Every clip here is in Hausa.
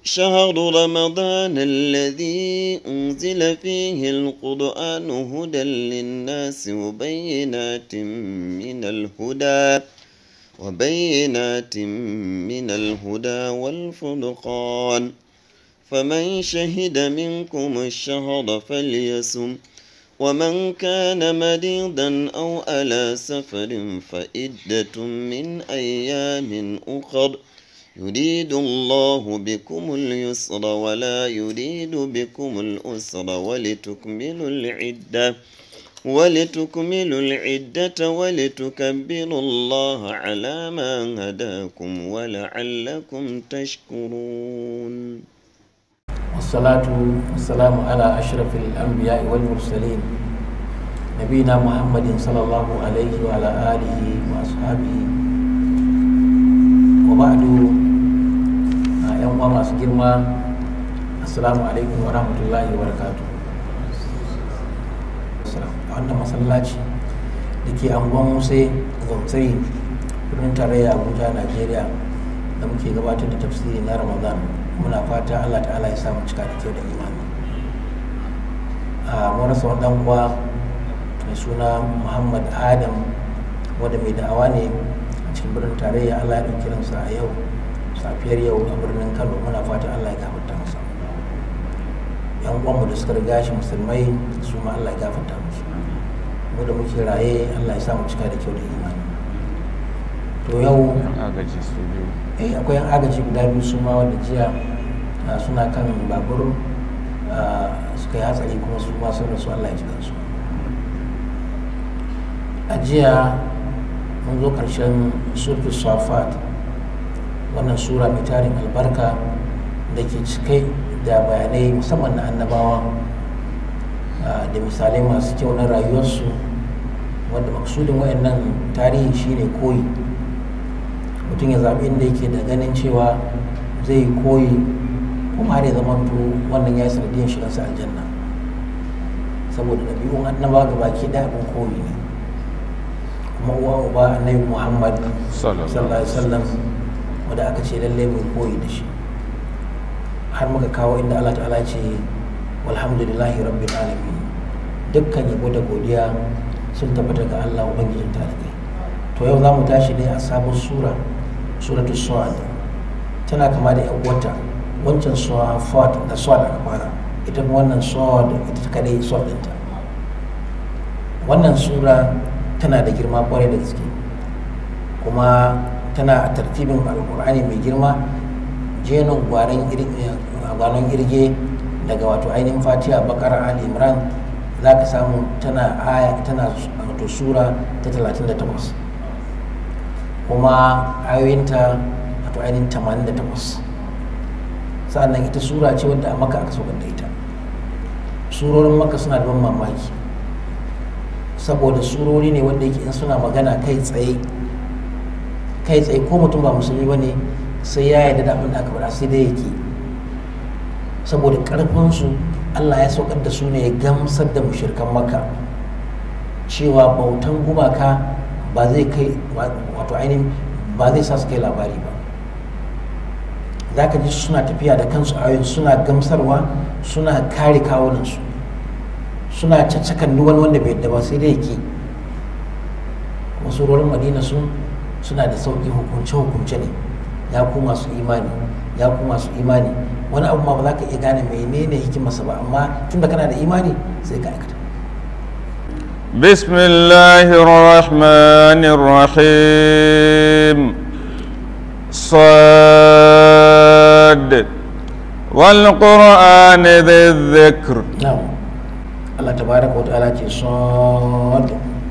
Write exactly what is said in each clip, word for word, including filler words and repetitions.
شهر رمضان الذي أنزل فيه القرآن هدى للناس وبينات من الهدى وبينات من الهدى والفرقان فمن شهد منكم الشهر فليصم ومن كان مريضا أو على سفر فعدة من أيام أخر يريد الله بكم اليسر ولا يريد بكم الأسر ولتكملوا العدة ولتكملوا العدة ولتكبروا الله على ما هداكم ولعلكم تشكرون. والصلاة والسلام على أشرف الأنبياء والمرسلين نبينا محمد صلى الله عليه وعلى آله وأصحابه وبعد. يوم ما سجلنا السلام عليكم ورحمة الله وبركاته. wannan masallaci da ke angon Musa Zautari birnin tarayya Abuja, Najeriya, da muke gabatar da tafsiri na Ramadan, muna fata Allah ta'ala ya samu cika da kyau da imani. a mun rasa wani dan uwa mai suna Muhammad Adam wanda mai da'awa ne a cikin birnin tarayya. Allah ya ɗauki ransa a yau safiyar yau a birnin Kano. Muna fata Allah ya gafarta masa. yan uwanmu da suka riga shi musulmai su ma Allah ya gafarta musu. mu da muke raye Allah ya sa mu cika da kyau da imani. To yau agaji su biyu eh akwai yan agaji guda biyu su ma wanda jiya suna kan babur suka yi hatsari kuma su ma sun rasu. Allah ya ji kansu. A jiya mun zo karshen suratul Safat, wannan sura mai tarin albarka da ke cike da bayanai musamman na annabawa da misalai masu kyau na rayuwarsu, wanda maksudin wayannan tarihi shine koyi. Mutum ya zaɓi inda yake da ganin cewa zai koyi kuma har ya zamanto wannan ya yi sanadiyar shigarsa aljanna, saboda ɗabi'un annabawa ga baki ɗaya abin koyi ne. kuma uwa uba annabi Muhammad sallallahu alaihi wasallam wanda aka ce lalle mai koyi da shi, har muka kawo inda Allah ta'ala ce walhamdulillahi rabbil alamin, dukkan yabo da godiya sun tabbata ga Allah ubangijin talibai. To yau za mu tashi ne a sabon sura, suratul Sad. Tana kama da yan wata wancan Safat da Sad aka fara, ita kuma wannan Sad ita kadai Sad ɗinta. Wannan sura tana da girma kwarai da gaske, kuma tana a tartibin alkur'ani mai girma, jerin gwanon irge daga wato ainihin Fatiha, Bakara, Ali Imran, za ka samu tana aya tana wato sura ta talatin da takwas, kuma ayoyinta wato ainihin tamanin da takwas. Sa'annan ita sura ce wadda a Makka aka saukar da ita. Surorin Makka suna da ban mamaki, saboda surori ne wanda yake in suna magana kai tsaye kai tsaye ko mutum ba musulmi ba ne sai ya yarda da abin da aka faɗa, sai dai yake, saboda ƙarfinsu Allah ya saukar da su ne ya gamsar da mushrikan Makka cewa bautan gumaka ba zai kai wato ainihin ba zai sa su kai labari ba. za ka ji suna tafiya da kansu ayoyin, suna gamsarwa, suna kare kawunansu, suna caccakan duk wani wanda bai yadda ba sai dai yake. kuma surorin Madina sun suna da sauƙin hukunce-hukunce ne, ya ku masu imani ya ku masu imani. wani abu ma ba za ka iya gane menene hikimarsa ba, amma tun da kana da imani sai ka aikata. bismillahir rahmanir rahim sad wal qur'ani dhikr. na'am, Allah tabaraka wa ta'ala ce sad.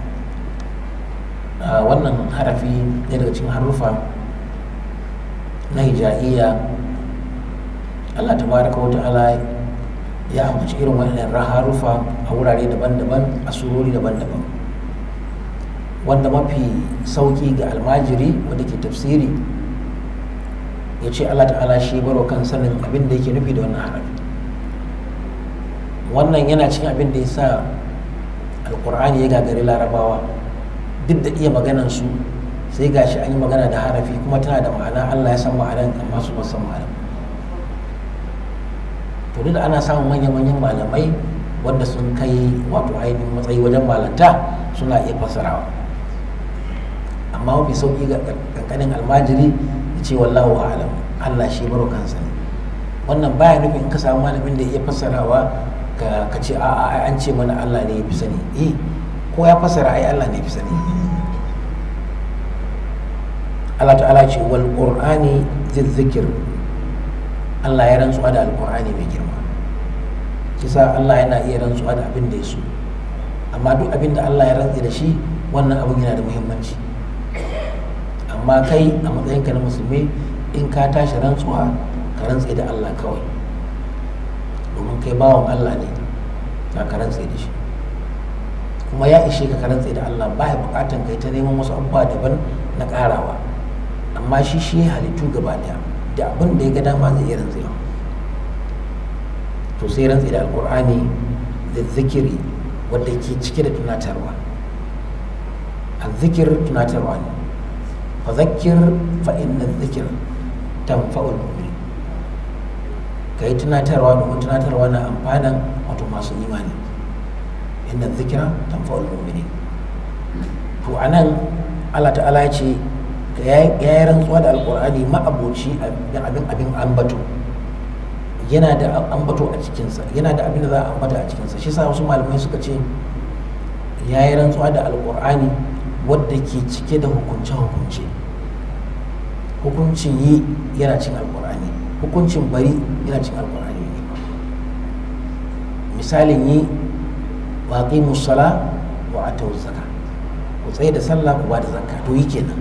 wannan harafi ne daga cikin harufa na hijaiya. Allah tabaraka wa ta'ala ya ambaci irin wannan harufa a wurare daban-daban, a surori daban-daban, wanda mafi sauki ga almajiri wanda ke tafsiri ya ce Allah ta'ala shi baro kan sanin abin da yake nufi da wannan harafi. Wannan yana cikin abin da ya sa alkur'ani ya gagari larabawa, duk da iya maganan su sai gashi an yi magana da harafi kuma tana da ma'ana. Allah ya san ma'anan amma su ba san ma'anan. to duk da ana samun manyan-manyan malamai wanda sun kai wato ainihin matsayi wajen malanta suna iya fassarawa, amma mafi sauƙi ga kankanin almajiri ya ce wallahu a'lam, Allah shi baro kansa ne. Wannan baya nufin in ka samu malamin da ya iya fassarawa ka ce a an ce mana Allah ne ya fi sani. Eh, ko ya fassara ai Allah ne ya fi sani. Allah ta'ala ce wal qur'ani zikr, Allah ya rantsuwa da alqur'ani mai girma. Kisa Allah yana iya rantsuwa da abin da ya so, amma duk abin da Allah ya rantsi da shi wannan abin yana da muhimmanci. Amma kai a matsayinka na musulmi in ka tashi rantsuwa ka rantsi da Allah kawai, domin kai bawan Allah ne, za ka rantsi da shi, kuma ya ishe ka ka rantsi da Allah, ba ya bukatan kai ta neman wasu abubuwa daban na karawa. Amma shi shi ya halittu gaba daya, da abin da ya ga dama zai iya rantsewa. To sai rantsi da alkur'ani da zikiri wadda ke cike da tunatarwa. Azzikir tunatarwa ne, fa zakir fa inna zikir tanfa'ul mu'min. Kai tunatarwa domin tunatarwa na amfanan wato masu imani. Inna zikira tanfa'ul mu'minin. To anan Allah ta'ala ya ce ya yi rantsuwa da alkur'ani ma'aboci abin abin ambato, yana da ambato a cikinsa, yana da abin da za a ambata a cikinsa. Shi sa wasu malamai suka ce ya yi rantsuwa da alkur'ani wadda ke cike da hukunce-hukunce. Hukuncin yi yana cin alkur'ani, hukuncin bari yana cin alkur'ani. Misalin yi wa aqimus sala wa atawuz zakka, ku tsaye da sallah ku ba da zakka, to yi kenan.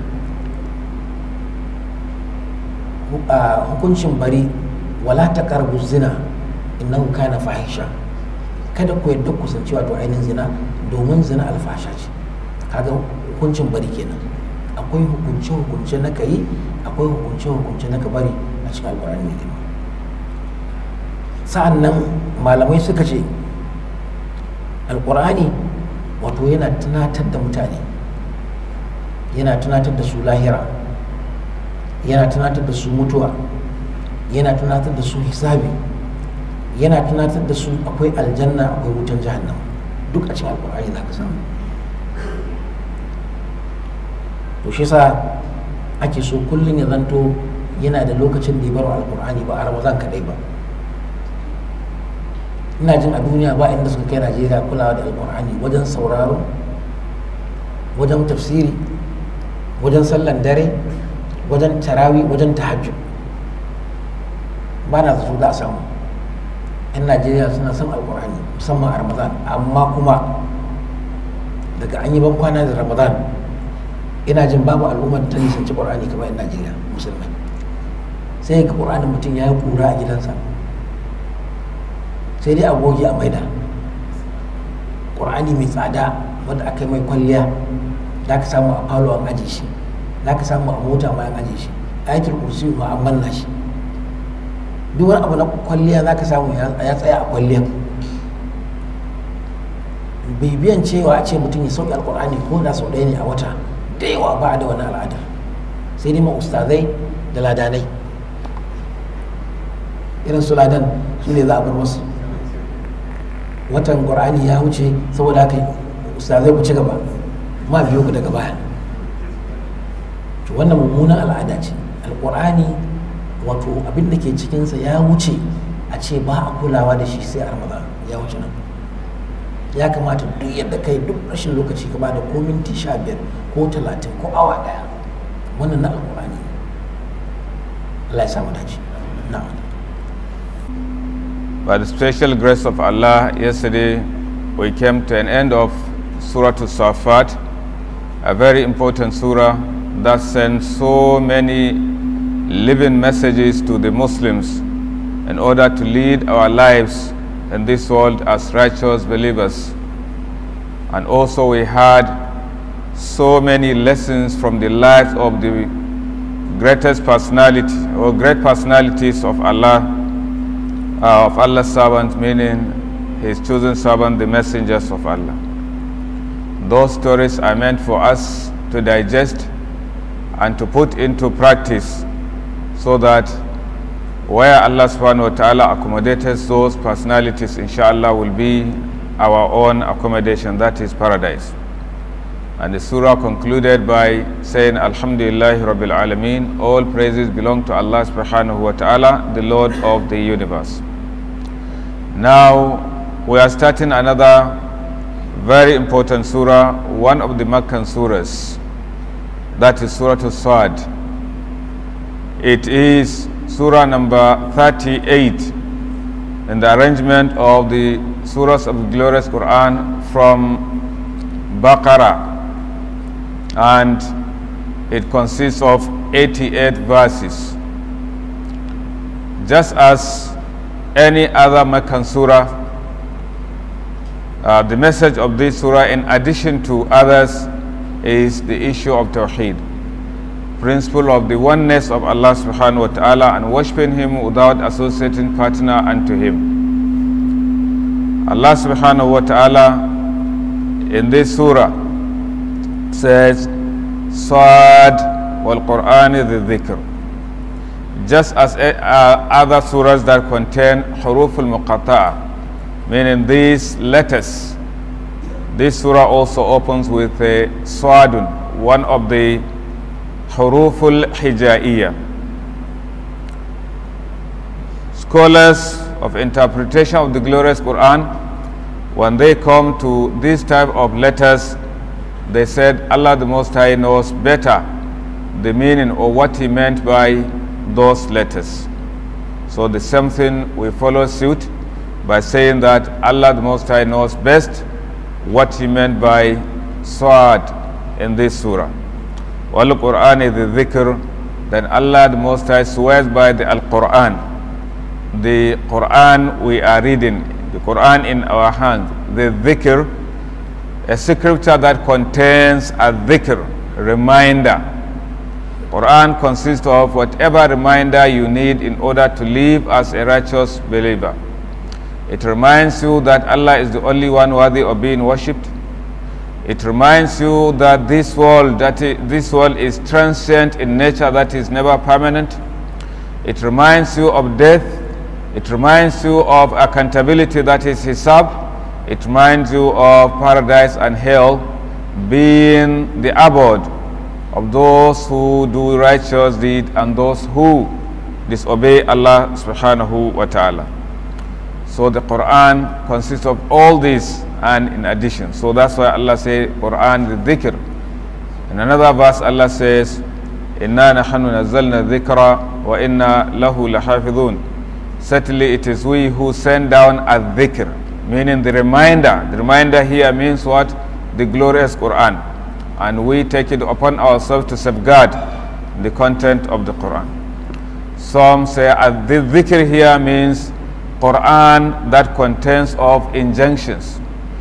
Hukuncin bari wala taqrabu zina innahu kana fahisha, kada ku yadda kusanci wato ainihin zina domin zina alfasha ce. Kaga hukuncin bari kenan. Akwai hukunce hukunce na kai, akwai hukunce hukunce na ka bari a cikin alkur'ani mai girma. Sa'an nan malamai suka ce alkur'ani wato yana tunatar da mutane, yana tunatar da su lahira, yana tunatar da su mutuwa, yana tunatar da su hisabi, yana tunatar da su akwai aljanna akwai wutan jahannam, duk a cikin alkur'ani za ka samu. To shi sa ake so kullum ya zanto yana da lokacin da ya bar alkur'ani, ba a Ramadan kadai ba. Ina jin a duniya ba inda suka kai Najeriya kulawa da alkur'ani wajen sauraro, wajen tafsiri, wajen sallan dare, wajen tarawi, wajen tahajjud. Ba na zato za a samu 'yan Najeriya suna son alkur'ani musamman a Ramadan, amma kuma daga an yi ban kwana da Ramadan ina jin babu al'ummar ta nisanci ƙur'ani kamar 'yan Najeriya musulmai. Sai ga ƙur'anin mutum ya yi ƙura a gidansa, sai dai a goge a maida. Ƙur'ani mai tsada wanda aka yi mai kwalliya za ka samu a falo an aje shi, za ka samu a mota ma an aje shi, ayatul kursi ma an manna shi. Duk wani abu na kwalliya za ka samu ya tsaya a kwalliya. Bibiyan cewa a ce mutum ya sauƙi alƙur'ani ko da sau ɗaya ne a wata, da yawa ba a da wani al'ada, sai dai ma ustazai da ladanai. Irin su ladan su ne za a bar wasu watan ƙur'ani ya wuce, saboda haka ustazai ku ci gaba, ma biyo ku daga baya. To wannan mummunan al'ada ce. Alƙur'ani wato abin da ke cikinsa ya wuce a ce ba a kulawa da shi sai a Ramadan, ya wuce nan. Ya kamata duk yadda kai duk rashin lokaci ka bada ko minti sha biyar ko talatin ko awa daya, wannan na alƙur'ani. Allah ya samu dace. Na'am. By the special grace of Allah, yesterday we came to an end of Surah As-Saffat, a very important surah that sends so many living messages to the Muslims in order to lead our lives in this world as righteous believers. And also we had so many lessons from the lives of the greatest personality or great personalities of Allah, uh, of Allah's servant, meaning His chosen servant, the messengers of Allah. Those stories are meant for us to digest and to put into practice so that where Allah subhanahu wa ta'ala accommodated those personalities, inshallah, will be our own accommodation, that is paradise. And the surah concluded by saying, Alhamdulillahi Rabbil Alameen, all praises belong to Allah subhanahu wa ta'ala, the Lord of the universe. Now, we are starting another very important surah, one of the Meccan surahs, that is Surah As-Sad. It is surah number thirty-eight in the arrangement of the surahs of the glorious Quran from Baqarah, and it consists of eighty-eight verses. Just as any other Meccan surah, uh, the message of this surah, in addition to others, is the issue of Tawheed, principle of the oneness of Allah subhanahu wa ta'ala and worshipping Him without associating partner unto Him. Allah subhanahu wa ta'ala in this surah says, Sad wal Qur'an is the dhikr. Just as uh, other surahs that contain huruf al-muqata'a, meaning these letters, this surah also opens with a Sadun, one of the huruf al-hija'iyya. Scholars of interpretation of the glorious Quran, when they come to this type of letters, they said Allah the Most High knows better the meaning or what He meant by those letters. So the same thing, we follow suit by saying that Allah the Most High knows best what He meant by Sad in this surah. Wal Quran is the dhikr. Then Allah the Most High swears by the Al-Quran, the Quran we are reading, the Quran in our hands, the dhikr, a scripture that contains a dhikr, reminder. Quran consists of whatever reminder you need in order to live as a righteous believer. It reminds you that Allah is the only one worthy of being worshipped. It reminds you that this world, that is, this world is transient in nature, that is never permanent. It reminds you of death. It reminds you of accountability, that is hisab. It reminds you of paradise and hell being the abode of those who do righteous deed and those who disobey Allah subhanahu wa ta'ala. So the Quran consists of all this and in addition. So that's why Allah says Quran the dhikr. In another verse Allah says, Inna nahnu nazzalna dhikra wa inna lahu lahafidhun. Certainly it is we who send down a dhikr, meaning the reminder. The reminder here means what? The glorious Quran. And we take it upon ourselves to safeguard the content of the Quran. Some say uh, the dhikr here means Quran that contains of injunctions.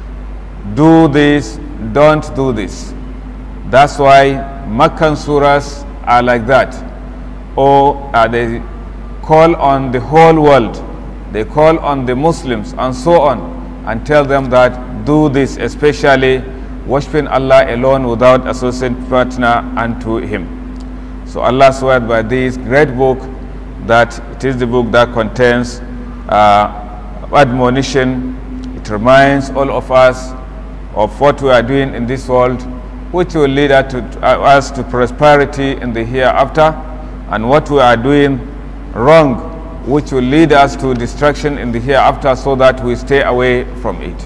Do this, don't do this. That's why Meccan surahs are like that. Or uh, they call on the whole world. They call on the Muslims and so on and tell them that do this, especially worshipping Allah alone without associate partner unto Him. So Allah swears by this great book that it is the book that contains uh, admonition. It reminds all of us of what we are doing in this world, which will lead us to, uh, us to prosperity in the hereafter, and what we are doing wrong, which will lead us to destruction in the hereafter, so that we stay away from it.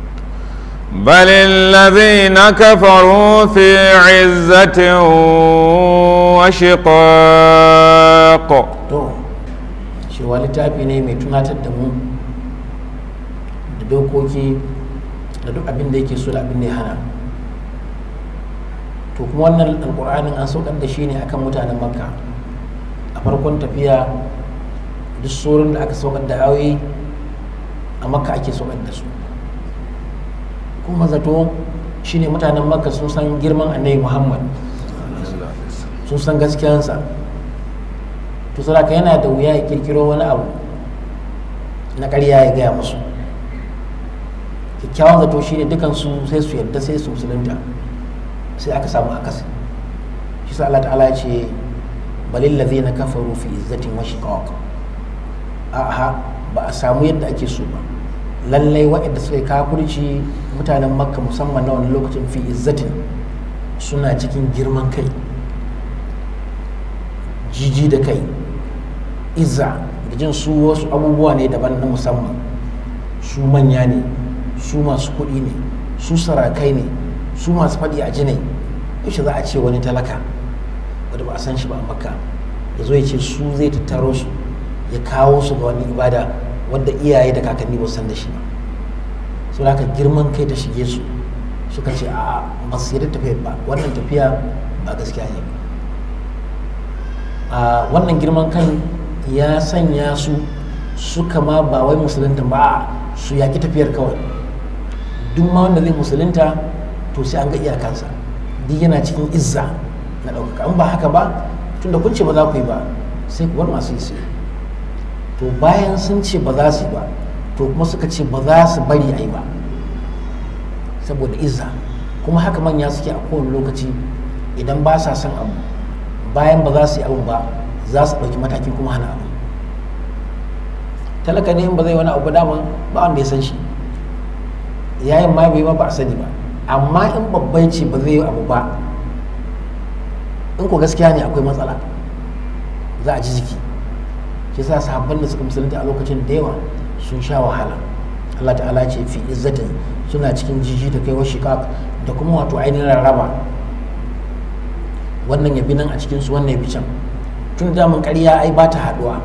بل الذين كفروا في عزة وشقاق. To shi wani littafi ne mai tunatar da mu da dokoki da duk abin da yake so da abin da ya hana. To kuma wannan alƙur'anin an saukar da shi ne akan mutanen Makka a farkon tafiya. Duk surorin da aka saukar da ayoyi a Makka ake saukar da su. Kuma zato shine mutanen Makka sun san girman Annabi Muhammad, sun san gaskiyansa. To saboda yana da wuya ya kirkiro wani abu na ƙarya ya gaya musu. Kyakkyawan zato shine dukansu sai su yadda sai su musulunta, sai aka samu akasi. Shi sa Allah ta'ala ya ce balil ladzina kafaru fi izzatin wa shiqaq. aha ba a samu yadda ake so ba. Lallai waɗanda suka yi kafirci mutanen makka musamman na wani lokacin fi izzatin suna cikin girman kai, jiji da kai, izza da jin su wasu abubuwa ne daban na musamman, su manya ne, su masu kuɗi ne, su sarakai ne, su masu faɗi a jinai. Yaushe za a ce wani talaka wadda ba a san shi ba a makka ya zo ya ce su zai tattaro su ya kawo su ga wani ibada wadda iyaye da kakanni ba san da shi ba. So da haka girman kai ta shige su suka ce a ba su yadda tafiya ba, wannan tafiya ba gaskiya ne. A wannan girman kan ya sanya su suka ma ba wai musulunta ba, su yaƙi tafiyar kawai. Duk ma wanda zai musulunta to sai an ga iyakansa, duk yana cikin izza na ɗaukaka. An ba haka ba, tunda kun ce ba za ku yi ba sai ku bar masu yi sai. To bayan sun ce ba za su yi ba, to kuma suka ce ba za su bari a yi ba saboda izza. Kuma haka manya suke a kowane lokaci, idan ba sa son abu bayan ba za su yi abu ba za su ɗauki mataki kuma hana abu. Talaka ne in ba zai wani abu dama ba wanda ya san shi, yayin ma bai ma ba a sani ba. Amma in babban ce ba zai yi abu ba, in ko gaskiya ne akwai matsala za a ji jiki. Shi sa sahabban da suka musulunta a lokacin da yawa sun sha wahala. Allah ta'ala ce fi izzatin, suna cikin jiji da kai wa shiqaq da kuma wato ainihin rarraba, wannan ya bi nan a cikin su wannan ya bi can. Tun da mun ƙarya ai ba ta haduwa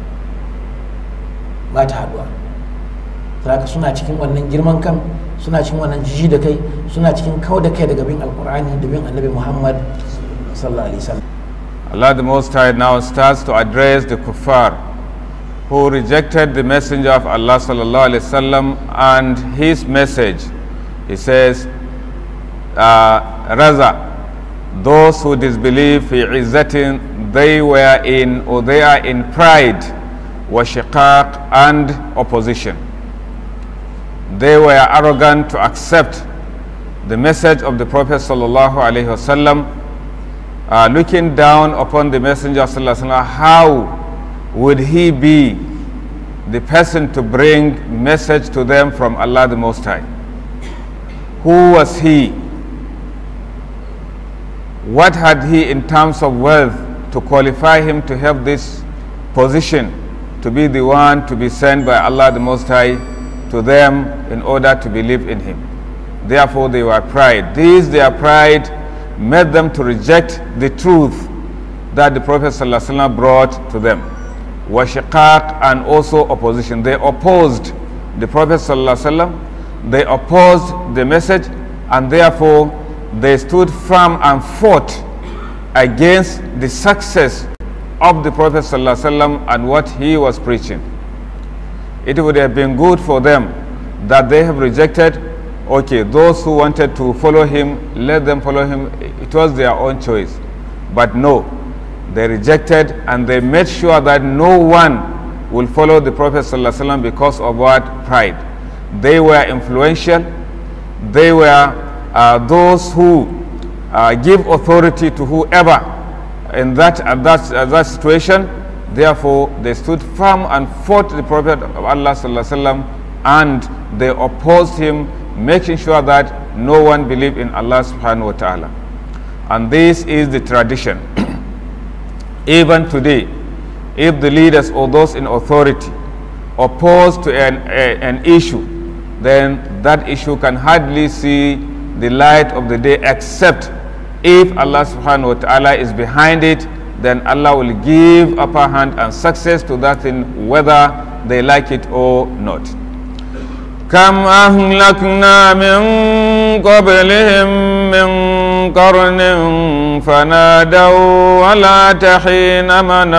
ba ta haduwa saboda suna cikin wannan girman kan, suna cikin wannan jiji da kai, suna cikin kawo da kai daga bin alqur'ani da bin annabi Muhammad sallallahu alaihi wasallam. Allah the Most High now starts to address the kuffar who rejected the messenger of Allah sallallahu alaihi wasallam and his message. He says, uh, rather, those who disbelieve fi izzatin, they were in or they are in pride, wa shiqaq, and opposition. They were arrogant to accept the message of the Prophet sallallahu alaihi wasallam. Uh, looking down upon the Messenger sallallahu alaihi wasallam, how would he be the person to bring message to them from Allah the Most High? Who was he? What had he in terms of wealth to qualify him to have this position, to be the one to be sent by Allah the Most High to them in order to believe in him? Therefore they were pride. This their pride made them to reject the truth that the Prophet ﷺ brought to them. Washiqaq, and also opposition. They opposed the Prophet ﷺ, they opposed the message, and therefore they stood firm and fought against the success of the Prophet ﷺ and what he was preaching. It would have been good for them that they have rejected. Okay, those who wanted to follow him, let them follow him. It was their own choice. But no, they rejected, and they made sure that no one will follow the Prophet ﷺ because of what? Pride. They were influential. They were uh, those who uh, give authority to whoever in that, at that, at that situation. Therefore, they stood firm and fought the Prophet of Allah ﷺ, and they opposed him, making sure that no one believed in Allah subhanahu wa ta'ala. And this is the tradition. Even today, if the leaders or those in authority oppose to an, a, an issue, then that issue can hardly see the light of the day, except if Allah subhanahu wa ta'ala is behind it, then Allah will give upper hand and success to that thing, whether they like it or not. كم أهلكنا من قبلهم من قرن فنادوا ولا تحين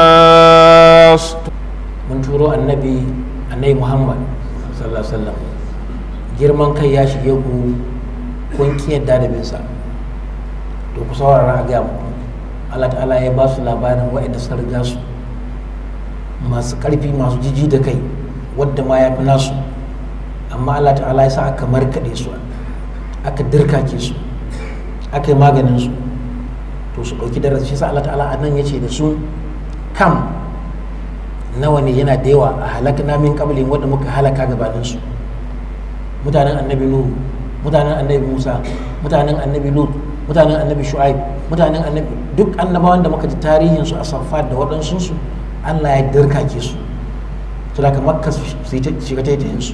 مناص. mun turo annabi annabi Muhammad sallallahu alaihi wasallam, girman kai ya shige ku, kun ki yadda da bin sa, to ku saurara a ga mu. Allah ta'ala ya ba su labarin waɗanda suka riga su, masu ƙarfi, masu jiji da kai, wadda ma ya fi nasu, amma Allah ta'ala ya sa aka markaɗe su, aka dirkake su, aka yi maganin su, to su ɗauki darasi. Shi sa Allah ta'ala a nan ya ce da su kam nawa ne yana da yawa a halakna min qablihim wanda muka halaka gabanin su mutanen annabi nuhu mutanen annabi musa mutanen annabi lut mutanen annabi shu'aib mutanen annabi duk annabawan da muka ji tarihin su a saffat da waɗansu su Allah ya dirkake su to daga makka su shiga taitayin su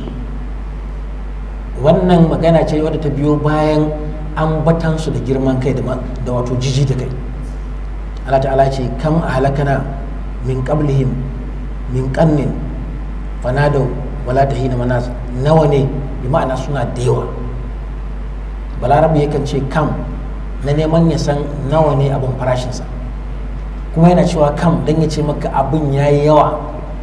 wannan magana ce wadda ta biyo bayan ambatan su da girman kai da wato jiji da kai Allah ta'ala ce kam ahlakana min qablihim min qarnin fanadaw wala tahina manas nawa ne bi ma'ana suna da yawa balarabi yakan ce kam na neman ya san nawa ne abin farashinsa kuma yana cewa kam dan ya ce maka abin ya yi yawa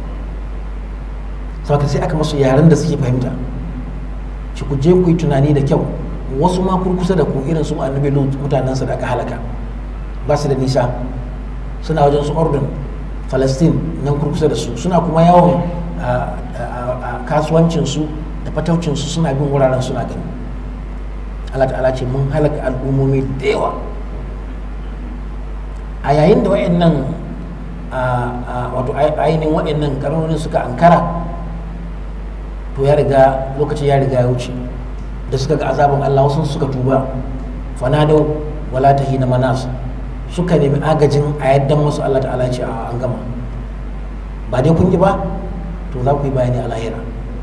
saboda sai aka masu yaren da suke fahimta ci ku je ku yi tunani da kyau wasu ma kurkusa da ku irin su annabi lut mutanensa da aka halaka ba su da nisa suna wajen su ordon Palestine nan kurkusa da su suna kuma yawon kasuwancinsu da fataucinsu suna bin wuraren suna gani Allah ta'ala ce mun halaka al'ummomi da yawa a yayin da wa'annan wato ainihin wa'annan karnonin suka ankara to ya riga lokaci ya riga ya wuce da suka ga azabin Allah wasu suka tuba fanado wala tahina manas suka nemi agajin a yaddan musu Allah ta'ala ce a an gama ba dai kun ki ba to za ku yi bayani a lahira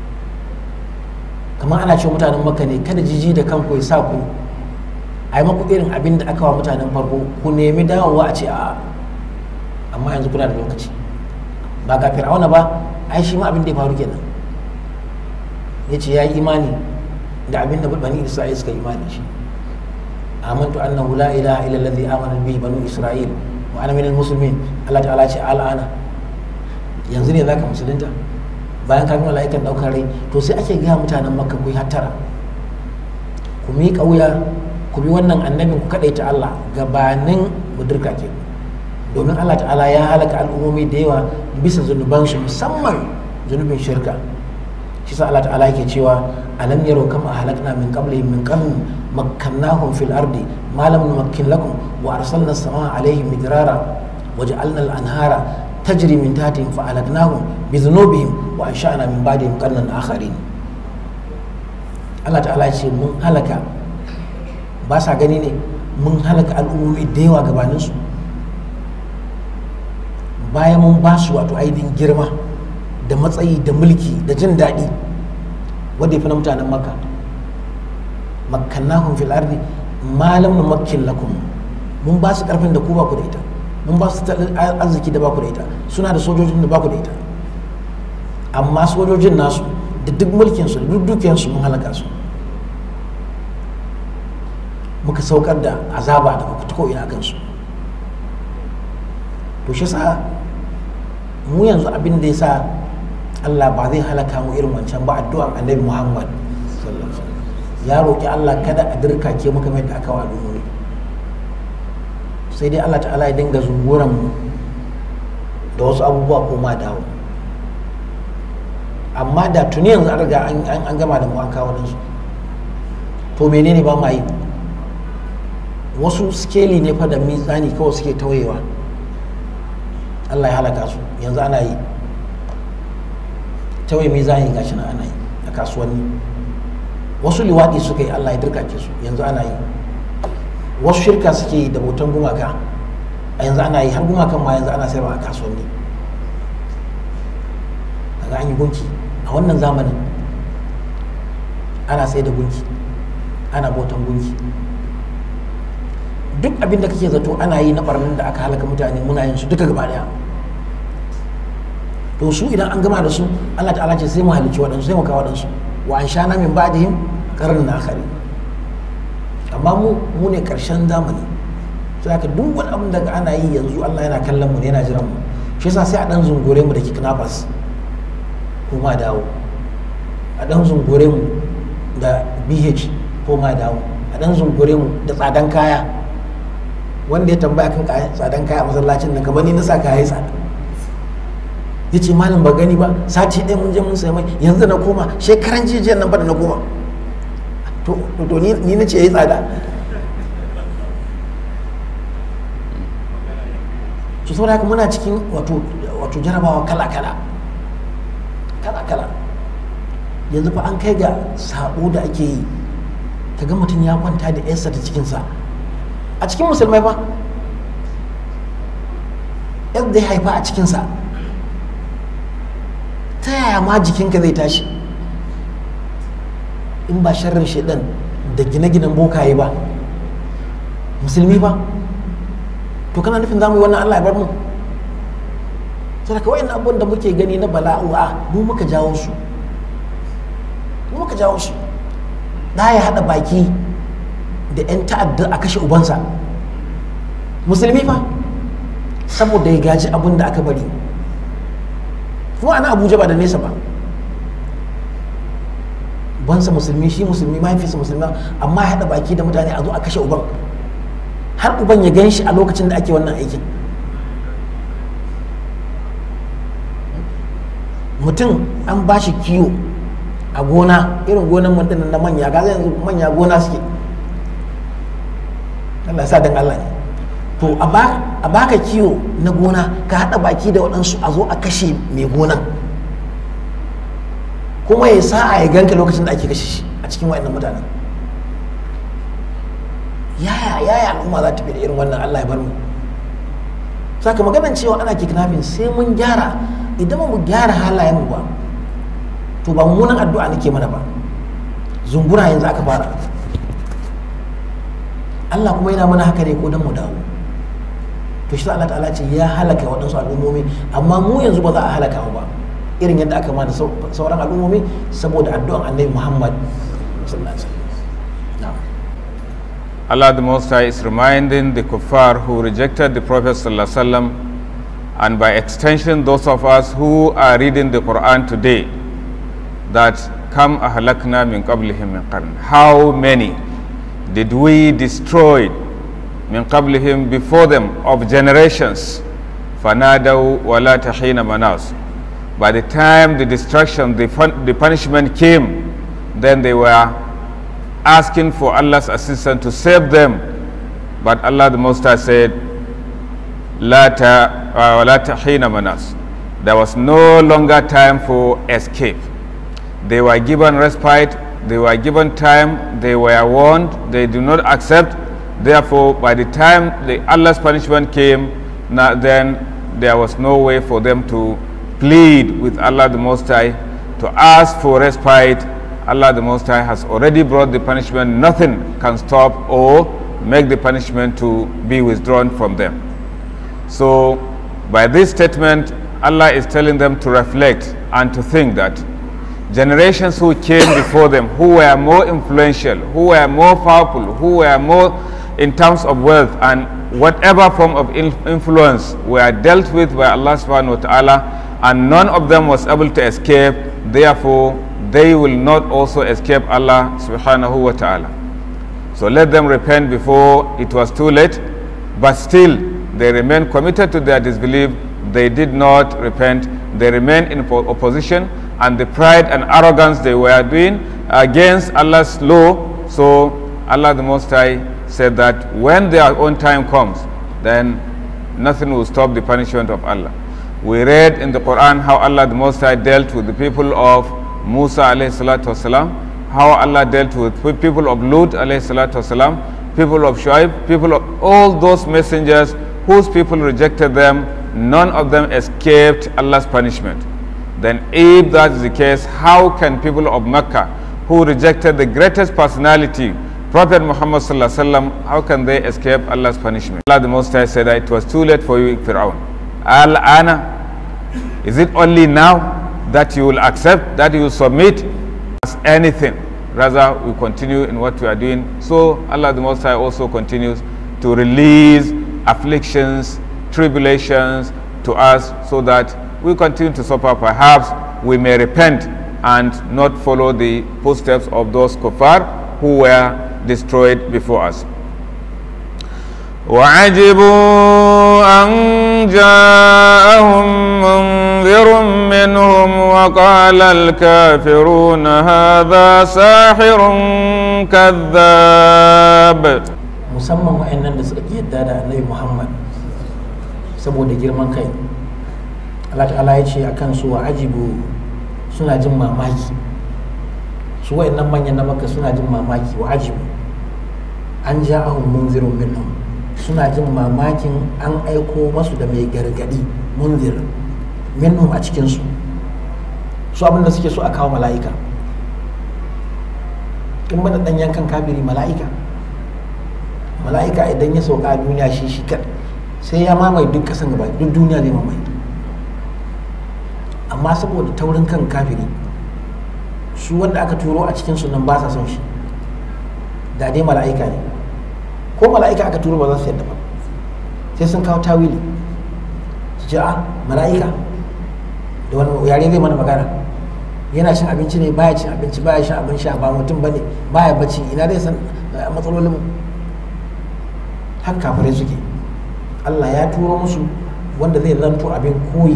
kamar ana ce mutanen makka ne kada jiji da kanku ya sa ku a yi maku irin abin da aka wa mutanen farko ku nemi dawowa a ce a amma yanzu kuna da lokaci ba ga fir'auna ba ai shi ma abin da ya faru kenan ya ce ya yi imani da abin da bani isra'il suka imani shi amantu annahu la ilaha illa alladhi amana bihi banu isra'il wa ana minal muslimin Allah ta'ala ce al'ana yanzu ne zaka musulunta bayan ka gama mala'ikan daukar rai to sai ake gaya mutanen makka ku yi hattara ku miƙa wuya ku bi wannan annabin ku kadaita Allah gabanin mu dirka ke domin Allah ta'ala ya halaka al'ummomi da yawa bisa zunubansu musamman zunubin shirka shi sa Allah ta'ala yake cewa alam yaro kama ahlakna min qablihim min qarn makkannahum fil ardi ma lam numakkin lakum wa arsalna as-samaa alayhim midrara waja'alna al-anhara tajri min tahtihim fa ahlaknahum bi dhunubihim wa ansha'na min ba'dihim qarnan akharin Allah ta'ala ya ce mun halaka ba sa gani ne mun halaka al'ummomi da yawa gabanin su bayan mun ba su wato ainihin girma da matsayi da mulki da jin daɗi wanda ya fi na mutanen makka makkannahum fil ardi ma lam numakkin lakum mun ba su karfin da ku ba ku da ita mun ba su arziki da ba ku da ita suna da sojojin da ba ku da ita amma sojojin nasu da duk mulkin su da duk dukiyar su mun halaka su muka saukar da azaba da ko ina kan su to shi sa mu yanzu abin da ya sa Allah ba zai halaka mu irin wancan ba addu'an annabi Muhammad ya roƙi Allah kada a dirkake muka mai da aka wa al'ummi sai dai Allah ta'ala ya dinga zunguran mu da wasu abubuwa ko ma dawo amma da tuni yanzu an riga an gama da mu an kawo su to menene ba ma yi wasu skeli ne fa da mizani kawai suke tawayewa Allah ya halaka su yanzu ana yi tawaye mizani gashi na ana yi a kasuwanni wasu liwaɗi suka yi Allah ya dirkake su yanzu ana yi wasu shirka suke yi da bautan gumaka a yanzu ana yi har gumakan ma yanzu ana sayarwa a kasuwanni daga an yi gunki a wannan zamanin ana sai da gunki ana bautan gunki duk abin da kake zato ana yi na barnin da aka halaka mutane muna yin su duka gaba daya to su idan an gama da su Allah ta'ala ce sai mu halicci waɗansu sai mu kawo waɗansu wa an sha na min ba'dihim qarnan akhari amma mu mu ne karshen zamani sai aka duk wani abin da ana yi yanzu Allah yana kallon mu ne yana jiran mu shi yasa sai a dan zungure mu da kidnappers ko ma dawo a dan zungure mu da B H ko ma dawo a dan zungure mu da tsadan kaya wanda ya tambaya kan tsadan kaya a masallacin nan kamar ni na sa kaya tsada ya ce malam ba gani ba sati ɗaya mun je mun sai mai yanzu na koma shekaran jijiyar nan ba da na koma to ni na ce ya yi tsada su saboda haka muna cikin wato wato jarabawa kala-kala kala-kala. Yanzu fa an kai ga sabo da ake yi, kaga mutum ya kwanta da yarsa ta cikinsa a cikin musulmai ba, yadda ya haifa a cikinsa, ta yaya ma jikinka zai tashi in ba sharrin shaidan da gine-ginen bokaye ba? Musulmi ba, to kana nufin za mu yi wannan? Allah ya bar mu. Saboda kawai na abubuwan da muke gani na bala'u'a mu muka jawo su, mu muka jawo su. Da ya haɗa baki da 'yan ta'adda a kashe ubansa, musulmi fa, saboda ya gaji abin da aka bari. Kuma ana Abuja ba da nesa ba, ubansa musulmi, shi musulmi, mahaifinsa musulma, amma ya haɗa baki da mutane a zo a kashe uban, har uban ya gan shi a lokacin da ake wannan aikin. Mutum an ba shi kiwo a gona, irin gonan mutum na manya, ga yanzu manya gona suke, Allah sa dan Allah ne. To a baka kiwo na gona, ka haɗa baki da waɗansu a zo a kashe mai gonan, kuma ya sa a ya ganka lokacin da ake kashe shi a cikin waɗannan mutanen. Yaya yaya al'umma za ta fi da irin wannan? Allah ya bar mu. Saka maganan cewa ana kidnapping sai mun gyara. Idan mu gyara halayen mu ba, to ba mummunan addu'a nake mana ba, zungura yanzu aka fara. Allah kuma yana mana haka ne ko dan mu dawo. To shi Allah ta'ala ce ya halaka waɗansu al'ummomi, amma mu yanzu ba za a halaka mu ba irin yadda aka mana sauran al'ummomi, saboda addu'an Annabi Muhammad sallallahu alaihi wasallam. Allah the Most High is reminding the kuffar who rejected the Prophet sallallahu alaihi wasallam, and by extension those of us who are reading the Quran today, that kam ahlakna min qablihim min qarn. How many did we destroy min qablihim, before them, of generations? Fanadaw wala tahina manas. By the time the destruction, the, fun the punishment came, then they were asking for Allah's assistance to save them. But Allah the Most High said, La tahina manas. There was no longer time for escape. They were given respite, they were given time, they were warned, they did not accept. Therefore, by the time the Allah's punishment came, now then there was no way for them to plead with Allah the Most High, to ask for respite. Allah the Most High has already brought the punishment. Nothing can stop or make the punishment to be withdrawn from them. So, by this statement, Allah is telling them to reflect and to think that generations who came before them, who were more influential, who were more powerful, who were more in terms of wealth and whatever form of influence, were dealt with by Allah subhanahu wa ta'ala, and none of them was able to escape. Therefore, they will not also escape Allah subhanahu wa ta'ala. So let them repent before it was too late, but still they remain committed to their disbelief. They did not repent. They remain in opposition, and the pride and arrogance they were doing against Allah's law. So Allah the Most High said that when their own time comes, then nothing will stop the punishment of Allah. We read in the Quran how Allah the Most High dealt with the people of Musa alayhi salatu wasalam, how Allah dealt with people of Lut alayhi salatu wasalam, people of Shuaib, people of all those messengers whose people rejected them. None of them escaped Allah's punishment. Then if that is the case, how can people of Mecca, who rejected the greatest personality, Prophet Muhammad sallallahu alaihi wasallam, how can they escape Allah's punishment? Allah the Most High said that it was too late for you, Fir'aun. Al-ana, is it only now that you will accept, that you will submit as anything? Rather, we continue in what we are doing. So Allah the Most High also continues to release afflictions, tribulations to us, so that we continue to suffer. Perhaps we may repent and not follow the footsteps of those kuffar who were destroyed before us. وَعَجِبُوا أَنْ جَاءَهُمْ مُنْذِرٌ مِّنْهُمْ وَقَالَ الْكَافِرُونَ هَذَا سَاحِرٌ كَذَّابٌ. Musamman wa'annan da suka yadda da Annabi Muhammad saboda girman kai, Allah ta'ala ya ce a kansu wa ajibu suna jin mamaki, su wa'annan manyan na Makka suna jin mamaki wa ajibu an ja'ahum munzirun minhum, suna jin mamakin an aiko masu da mai gargadi munzir minhum a cikinsu. Su abinda suke so a kawo mala'ika, in bada dan yankan kafiri mala'ika mala'ika idan ya sauka a duniya shi shi kan sai ya mamaye duk kasan gaba, duk duniya zai mamaye. Amma saboda taurin kan kafiri, su wanda aka turo a cikin sunan ba sa son shi, da dai mala'ika ne, ko mala'ika aka turo ba za su yadda ba, sai sun kawo tawili su ce a mala'ika da wani yare zai mana magana, yana cin abinci ne, baya cin abinci, baya shan abin sha, ba mutum bane, baya bacci, ina dai san matsalolin. Haka kafirai suke. Allah ya turo musu wanda zai zanto abin koyi,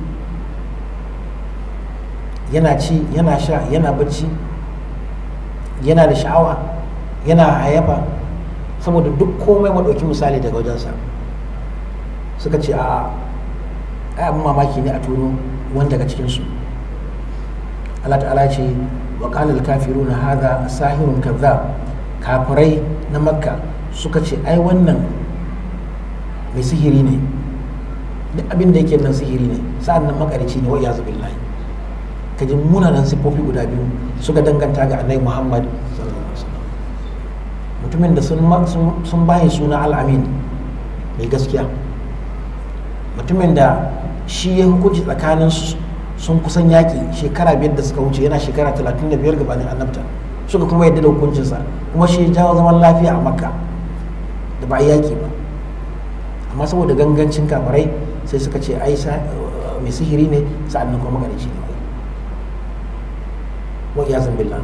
yana ci, yana sha, yana bacci, yana da sha'awa, yana hayafa, saboda duk komai mu ɗauki misali daga wajensa. Suka ce a ai abin mamaki ne a turo wanda daga cikinsu. Allah ta'ala ce wa qala al-kafiruna hadha sahirun kadhab, kafirai na Makka suka ce ai wannan mai sihiri ne, duk abin da yake nan sihiri ne, sa'an nan makarici ne, wa iyazu billahi. Kaji munanan siffofi guda biyu suka danganta ga Annabi Muhammad sallallahu alaihi wasallam, mutumin da sun sun bayi suna al-amin, mai gaskiya, mutumin da shi ya hukunci tsakanin sun kusan yaƙi shekara biyar da suka wuce, yana shekara talatin da biyar gabanin annabta, suka kuma yadda da hukuncinsa, kuma shi ya jawo zaman lafiya a Makka da ba a yaƙi ba. Amma saboda gangancin kafirai sai suka ce ai mai sihiri ne, sa'an nan kuma magarici ne. Wa iyazan billah.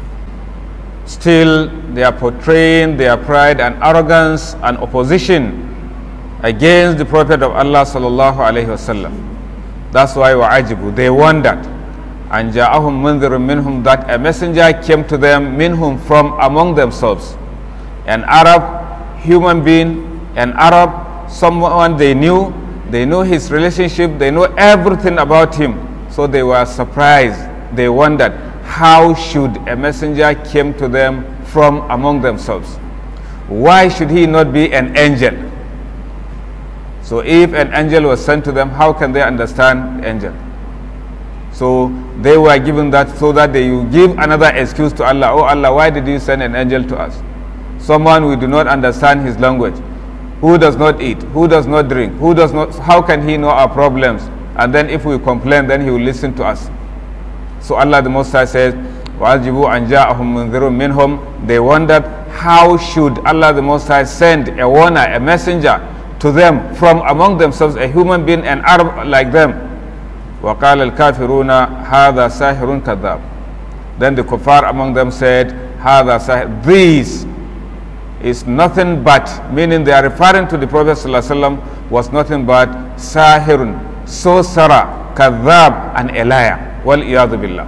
Still, they are portraying their pride and arrogance and opposition against the Prophet of Allah sallallahu alaihi wasallam. That's why wa'ajibu, they wondered, and ja'ahum munzirun minhum, that a messenger came to them, minhum, from among themselves, an Arab human being, an Arab, someone they knew, they knew his relationship, they know everything about him. So they were surprised, they wondered, how should a messenger came to them from among themselves? Why should he not be an angel? So if an angel was sent to them, how can they understand angel? So they were given that so that they will give another excuse to Allah. Oh Allah, why did you send an angel to us? Someone we do not understand his language, who does not eat, who does not drink, who does not, how can he know our problems? And then if we complain, then he will listen to us. So Allah the Most High says, وَعَجِبُوا أَنْ جَاءَهُمْ مُنذِرٌ مِّنْهُمْ. They wondered, how should Allah the Most High send a warner, a messenger to them from among themselves, a human being, an Arab like them. وَقَالَ الْكَافِرُونَ هَذَا سَاحِرٌ كَذَّابٌ. Then the kuffar among them said, هَذَا سَاحِرٌ. This is nothing but, meaning they are referring to the Prophet ﷺ, was nothing but sahirun, sorcerer, kadhab, and a liar. Wal-iyadhu billah.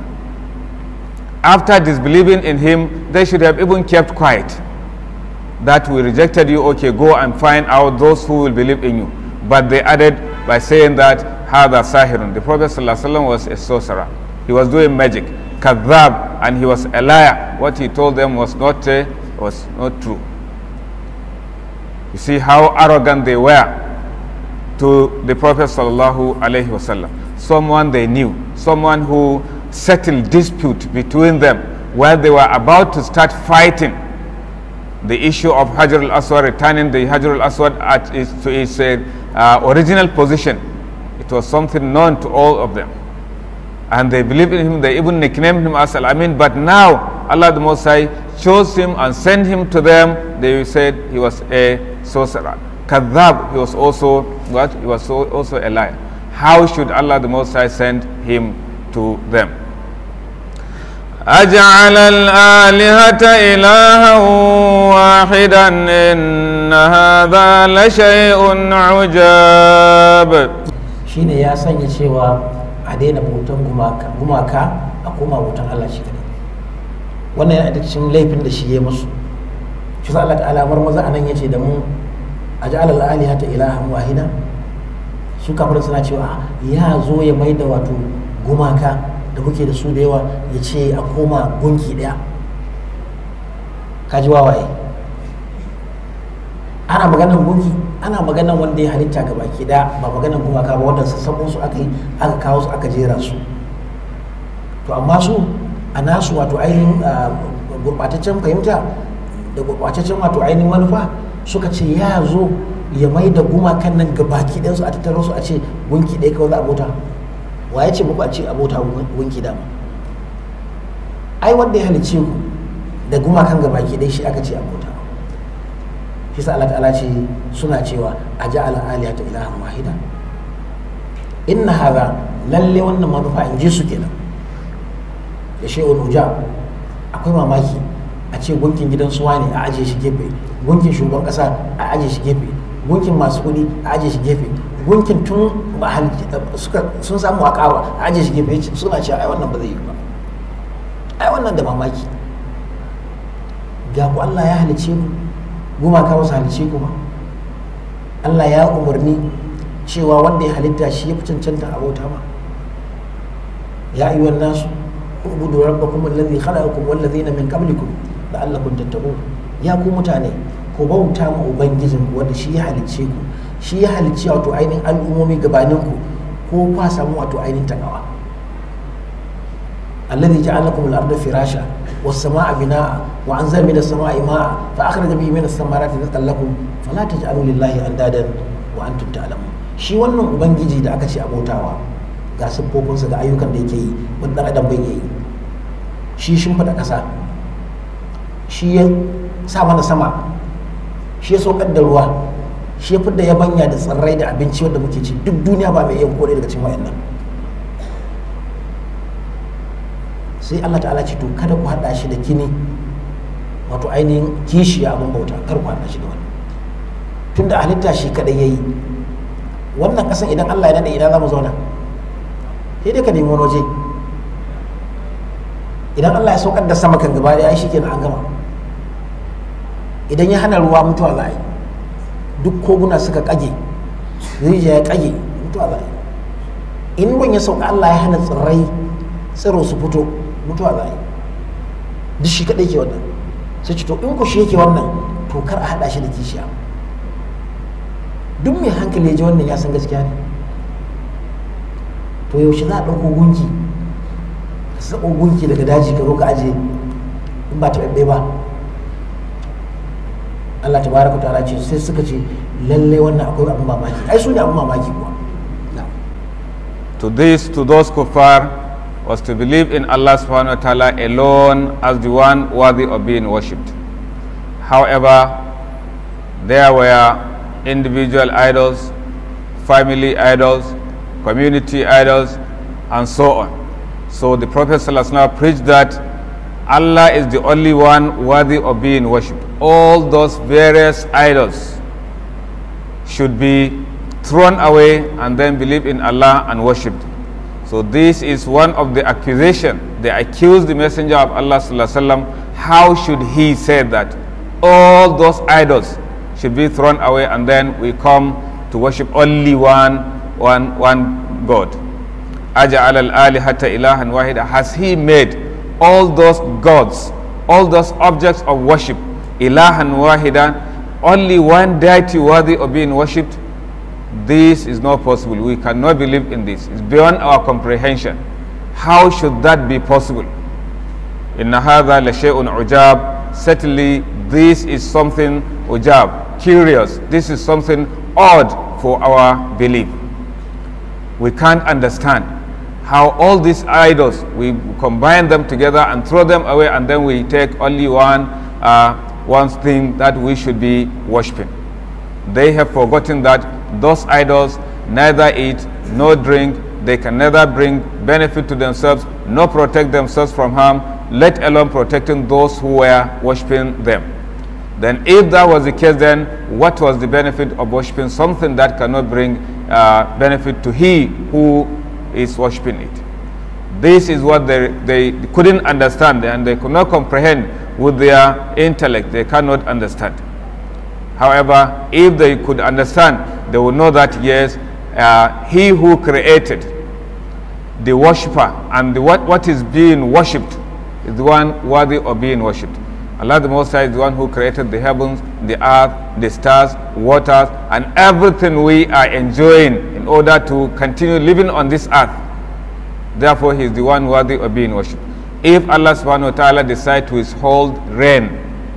After disbelieving in him, they should have even kept quiet. That we rejected you, okay, go and find out those who will believe in you. But they added by saying that hadha sahirun. The Prophet ﷺ was a sorcerer. He was doing magic, kadhab, and he was a liar. What he told them was not uh, was not true. You see how arrogant they were to the Prophet sallallahu alaihi wasallam. Someone they knew, someone who settled dispute between them while they were about to start fighting. The issue of Hajar al-Aswad, returning the Hajar al-Aswad at its, to its uh, uh, original position. It was something known to all of them. And they believed in him, they even nicknamed him as Al-Amin. But now, Allah the Most High chose him and sent him to them. They said he was a sorcerer. Kadhab, he was also, what? He was so, also a liar. How should Allah the Most High send him to them? أجعل الآلهة إلها واحدا إن هذا لشيء عجاب. shine ya sanya cewa a daina bautan gumaka gumaka a koma bautan Allah shi kadai. Wannan yana da cikin laifin da shi ya musu. Shi sa Allah ta'ala mar maza anan yace da mu aj'al al-alihata ilahan wahida. su kafirai suna cewa ya zo ya mai da wato gumaka da kuke da su da yawa ya ce a koma gunki daya. Kaji wawaye, ana maganar gunki, ana maganar wanda ya halitta ga baki daya, ba maganar gumaka ba wanda sassabon su aka yi aka kawo su aka jera su. To amma su a nasu wato ainihin gurbataccen fahimta da gurbataccen wato ainihin manufa suka ce ya zo ya mai da gumakan nan ga baki ɗansu a tattaro su a ce gunki ɗaya kawai za a bauta. Wa ya ce muku a ce a bauta gunki dama? Ai wanda ya halicce ku da gumakan ga baki ɗaya shi aka ce a bauta. Shi sa Allah ta'ala ce suna cewa a ja'ala alihata ilahan wahida. Inna hadha, lalle wannan manufa in ji su kenan. Da shay'un uja, akwai mamaki a ce gunkin gidan suwa ne a aje shi gefe, gunkin shugaban kasa a aje shi gefe, gunkin masu kuɗi a aje shi gefe, gunkin tun ba suka sun samu akawa a aje shi gefe, suna cewa ai wannan ba zai yi ba, ai wannan da mamaki. Ga ku Allah ya halice ku, gumaka wasu halice ku ba. Allah ya umarni cewa wanda ya halitta shi ya fi cancanta a bauta ma. Ya ayyuhan nasu ubudu rabbakum alladhi khalaqakum walladhina min qablikum la'allakum tattaqun. Ya ku mutane, ku bauta ma ubangijin ku wanda shi ya halicce ku, shi ya halicce wato ainihin al'ummomi gabanin ku, ko kwa samu wato ainihin takawa. Alladhi ja'ala lakum al-ardha firasha was samaa binaa wa anzala minas samaa'i maa'a fa akhraja bihi minas samarati rizqan lakum fala taj'alu lillahi andadan wa antum ta'lamun. Shi wannan ubangiji da aka ce abautawa ga siffofinsa ga ayyukan da yake yi wanda dan adam bai yi. Shi shimfiɗa ƙasa, shi ya sa mana sama, shi ya saukar da ruwa, shi ya fidda yabanya da tsirrai da abinci wanda muke ci. Duk duniya ba mai yin kodai daga cikin wayannan. Sai Allah ta'ala ce to kada ku haɗa shi da kini, wato ainihin kishiya abin bauta, kar ku haɗa shi da wani. Tunda halitta shi kadai yayi. Wannan ƙasan idan Allah ya nade idan za mu zauna, sai dai ka nemi wani waje. Idan Allah ya saukar da sama kan gaba da ya shi kenan an gama. Idan ya hana ruwa mutuwa za a yi. Duk koguna suka kage, rijiya ya kage, mutuwa za a yi. In ban ya sauka Allah ya hana tsirrai tsiro su fito, mutuwa za a yi. Duk shi kaɗai ke wannan. Sai ce to in ku shi yake wannan, to kar a haɗa shi da kishiya. Duk mai hankali ya ji wannan ya san gaskiya ne. To yaushe za a ɗauko gunki, ka sako gunki daga daji ka zo ka aje in ba taɓaɓɓe ba. Allah tabaraka ta'ala ce sai suka ce lalle wannan akwai abin mamaki. Ai su ne abin mamaki kuwa. To this, to those kuffar, was to believe in Allah subhanahu wa ta'ala alone as the one worthy of being worshipped. However, there were individual idols, family idols, community idols, and so on. So the Prophet ﷺ preached that Allah is the only one worthy of being worshipped. All those various idols should be thrown away and then believe in Allah and worshipped. So this is one of the accusations. They accused the Messenger of Allah ﷺ. How should he say that all those idols should be thrown away and then we come to worship only one, one, one God? Aja'ala al-alihata ilahan wahida. Has he made all those gods, all those objects of worship, ilahan wahida, only one deity worthy of being worshipped? This is not possible. We cannot believe in this. It's beyond our comprehension. How should that be possible? Inna hadha la shay'un ujab. Certainly this is something ujab, curious. This is something odd for our belief. We can't understand how all these idols, we combine them together and throw them away, and then we take only one, uh, one thing that we should be worshipping. They have forgotten that those idols neither eat nor drink. They can neither bring benefit to themselves nor protect themselves from harm, let alone protecting those who were worshipping them. Then if that was the case, then what was the benefit of worshipping something that cannot bring uh, benefit to he who is worshipping it? This is what they, they couldn't understand, and they could not comprehend with their intellect. They cannot understand. However, if they could understand, they would know that yes, uh, he who created the worshipper and the, what, what is being worshipped is the one worthy of being worshipped. Allah the Most High is the one who created the heavens, the earth, the stars, waters, and everything we are enjoying in order to continue living on this earth. Therefore, He is the one worthy of being worshipped. If Allah subhanahu wa ta'ala decides to withhold rain,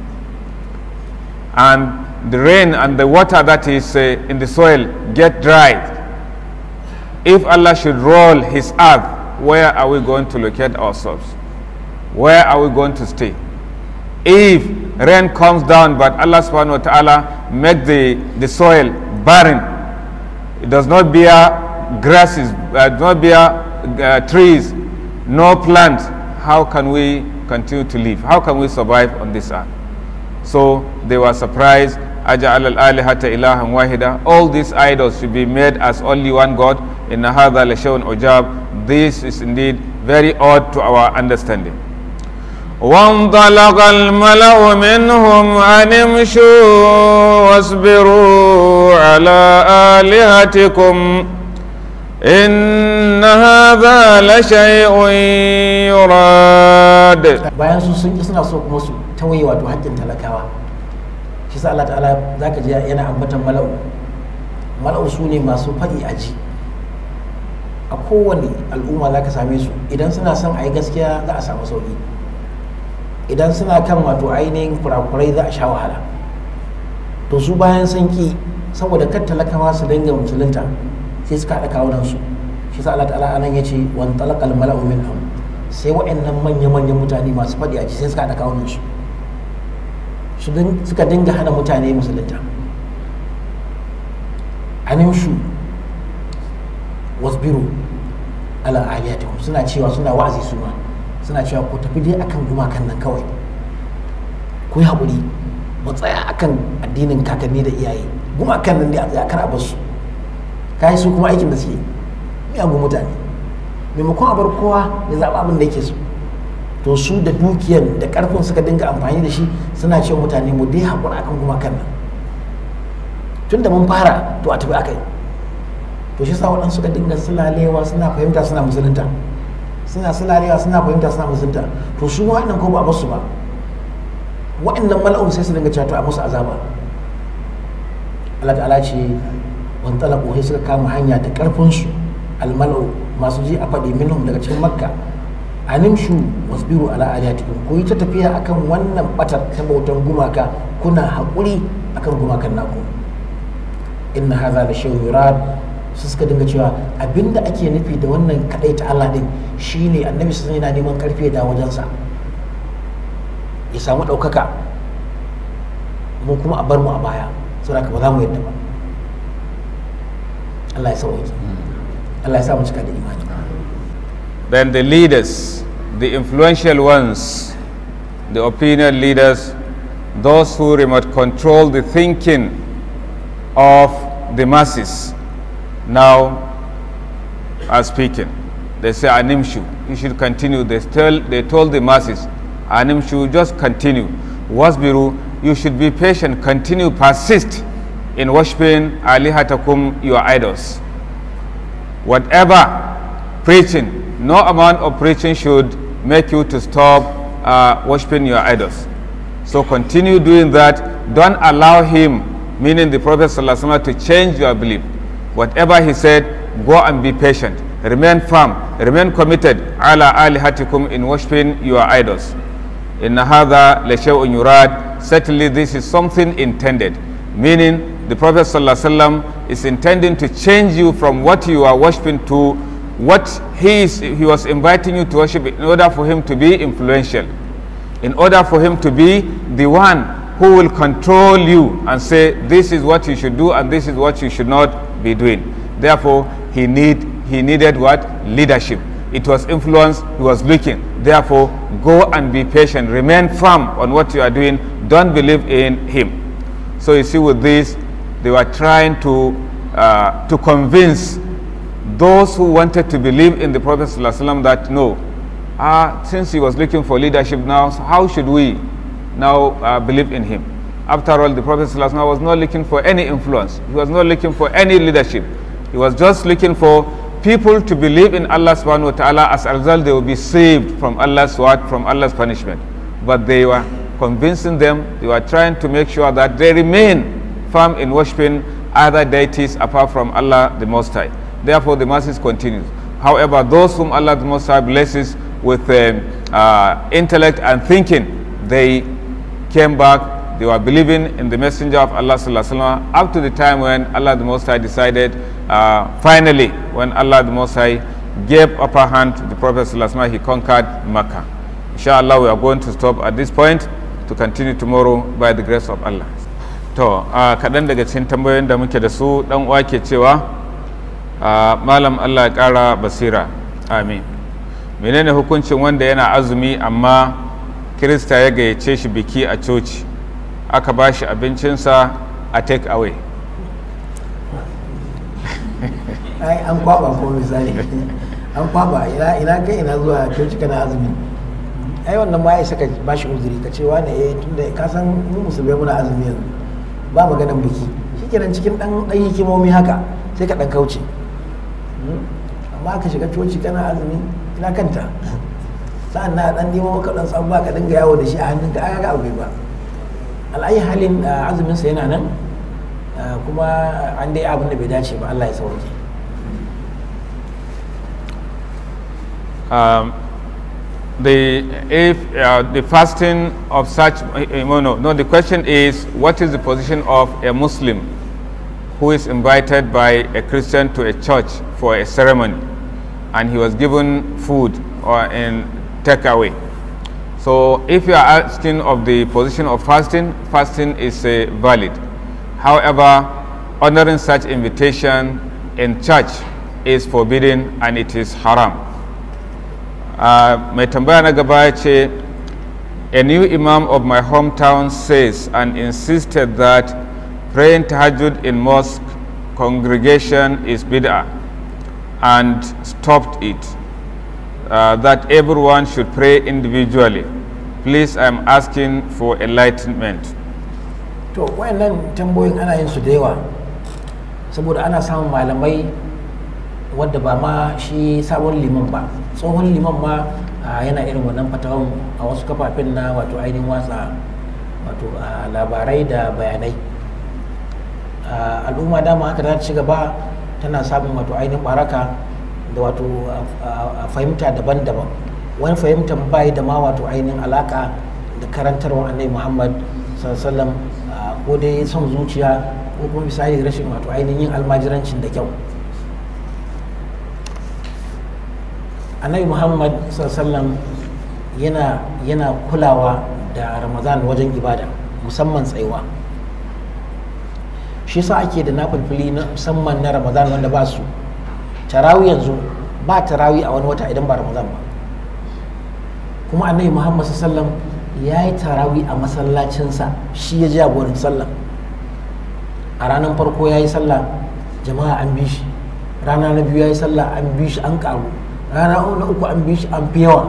and the rain and the water that is uh, in the soil get dry, if Allah should roll His earth, where are we going to locate ourselves? Where are we going to stay? If rain comes down but Allah subhanahu wa ta'ala make the, the soil barren, it does not bear grasses, uh, does not bear uh, trees, no plants, how can we continue to live? How can we survive on this earth? So they were surprised. Aja'al al-alihata ilahan wahida. All these idols should be made as only one God. Inna hadha la shay'un ujab. This is indeed very odd to our understanding. وانطلق الملأ منهم أن امشوا واصبروا على آلهتكم إن هذا لشيء يراد. bayan su sun suna so kuma su tawaye wato haƙƙin talakawa, shi sa Allah ta'ala zaka ji yana ambatan mala'u. Mala'u su ne masu faɗi a ji. A kowane al'umma zaka same su, idan suna son a yi gaskiya za a samu sauƙi, idan suna kan wato ainihin kurakurai za a sha wahala. To su bayan sun ki, saboda kan talakawa su dinga musulunta, sai suka haɗa kawunan su. Shi sa Allah ta'ala anan ya ce wan talaqal mala'u minhum, sai waɗannan manya-manyan mutane masu faɗi a ji sai suka haɗa kawunan su, suka dinga hana mutane musulunta. Animshu wasbiru ala aliyatihum, suna cewa suna wa'azi su ma suna cewa ku tafi dai akan gumakan nan kawai, ku yi haƙuri, mu tsaya akan addinin kakanni da iyaye, gumakan nan dai a tsaya kar a bar su. Kai su kuma aikin da suke miyagun mutane, maimakon a bar kowa ya zaɓa abin da yake so, to su da dukiyar da ƙarfin suka dinga amfani da shi suna cewa mutane mu dai haƙura akan gumakan nan, tun da mun fara to a tafi akai. To shi sa waɗansu suka dinga sulalewa suna fahimta suna musulunta, suna sulalewa suna fahimta suna musulunta. To su waɗannan ko ba a basu ba, waɗannan mala'un sai su dinga cewa to a musu azaba. Allah ta'ala ce wan talaqu, sai suka kama hanya da ƙarfin su, almala'u masu ji a faɗi minhum daga cikin Makka, animshu wasbiru ala aliyatikum, ku yi ta tafiya akan wannan batar ta bautan gumaka, kuna haƙuri akan gumakan naku. Inna hadha la shay'un yurad, su suka dinga cewa abinda ake nufi da wannan kadai ta Allah din shine annabi sallallahu alaihi wasallam yana neman karfi da wajensa ya samu daukaka, mu kuma a bar mu a baya, saboda ba za mu yadda ba. Allah ya sauke, Allah ya sa mu cika da imani. Then the leaders, the influential ones, the opinion leaders, those who remote control the thinking of the masses, now are speaking. They say, Animshu, you should continue. They, tell, they told the masses, Animshu, just continue. Wasbiru, you should be patient, continue, persist in worshipping alihatakum, your idols. Whatever preaching, no amount of preaching should make you to stop uh, worshipping your idols. So continue doing that. Don't allow him, meaning the Prophet ﷺ, to change your belief. Whatever he said, go and be patient. Remain firm, remain committed ala alihatikum, in worshipping your idols. Inna hadha la shay'un yurad, certainly this is something intended, meaning the Prophet ﷺ is intending to change you from what you are worshipping to what he, is, he was inviting you to worship, in order for him to be influential, in order for him to be the one who will control you and say this is what you should do and this is what you should not be doing. Therefore he need he needed what? Leadership. It was influence he was looking. Therefore go and be patient, remain firm on what you are doing, don't believe in him. So you see, with this they were trying to uh, to convince those who wanted to believe in the Prophet ﷺ that no, uh, since he was looking for leadership now, so how should we now uh, believe in him? After all, the Prophet ﷺ was not looking for any influence, he was not looking for any leadership. He was just looking for people to believe in Allah subhanahu wa ta'ala. As a result, they will be saved from Allah's word, from Allah's punishment. But they were convincing them, they were trying to make sure that they remain firm in worshipping other deities apart from Allah the Most High. Therefore, the masses continues. However, those whom Allah the Most High blesses with um, uh, intellect and thinking, they came back, they were believing in the messenger of Allah sallallahu alaihi wasallam up to the time when Allah the Most High decided, uh, finally, when Allah the Most High gave upper hand to the Prophet sallallahu alaihi wasallam, he conquered Makkah. Inshallah, we are going to stop at this point to continue tomorrow by the grace of Allah. To, kaɗan daga cikin tambayoyin da muke da su, ɗan uwa ke cewa, Malam Allah ya ƙara basira, amin. Menene hukuncin wanda yana azumi amma Kirista ya gayyace shi biki a coci, aka ba shi abincinsa a take away? Ai, an kwaba ko misali, an kwaba ina kai ina zuwa coci kana azumi. Ai wannan ma ya saka ba shi uzuri ka ce wane eh tunda ka san mu musulmai muna azumi yanzu ba maganan biki shikenan cikin dan dan hikimomi haka sai ka dan kauce amma ka shiga coci kana azumi ina kanta sa'an na dan nemo maka dan tsabba ka dinga yawo da shi a hannunka aka ga abu ba al'ayi halin azumin sa yana nan kuma an dai abin da bai dace ba Allah ya sauke. um The if uh, the fasting of such uh, no no the question is, what is the position of a Muslim who is invited by a Christian to a church for a ceremony and he was given food or in takeaway? So if you are asking of the position of fasting, fasting is uh, valid. However, honoring such invitation in church is forbidden and it is haram. Mai tambaya na gaba ya ce, a new imam of my hometown says and insisted that praying tahajjud in mosque congregation is bid'ah and stopped it, uh, that everyone should pray individually. Please, I am asking for enlightenment. To wayannan tambayoyin ana yin su da yawa saboda ana samun malamai wadda ba ma shi sabon liman ba, tsohon liman ma yana irin wannan fatawan a wasu kafafen na wato ainihin watsa wato labarai da bayanai. Al'umma dama haka ta ci gaba tana samun wato ainihin baraka da wato fahimta daban-daban. Wani fahimtar bai da ma wato ainihin alaka da karantarwar Annabi Muhammad sallallahu alaihi wasallam, ko dai son zuciya ko kuma misali rashin wato ainihin yin almajirancin da kyau. Annabi Muhammad sallallahu yana yana kulawa da Ramadan wajen ibada, musamman tsayuwa. Shi yasa ake da nafilfili na musamman na Ramadan wanda ba su tarawih. Yanzu ba tarawih a wani wata idan ba Ramadan ba. Kuma Annabi Muhammad sallallahu ya yi tarawih a masallacinsa, shi ya jagorin sallah. A ranar farko ya yi sallah, jama'a an bi shi. Rana na biyu ya yi sallah, an bi shi, an karu. Rana na uku an bi shi, an fi yawa.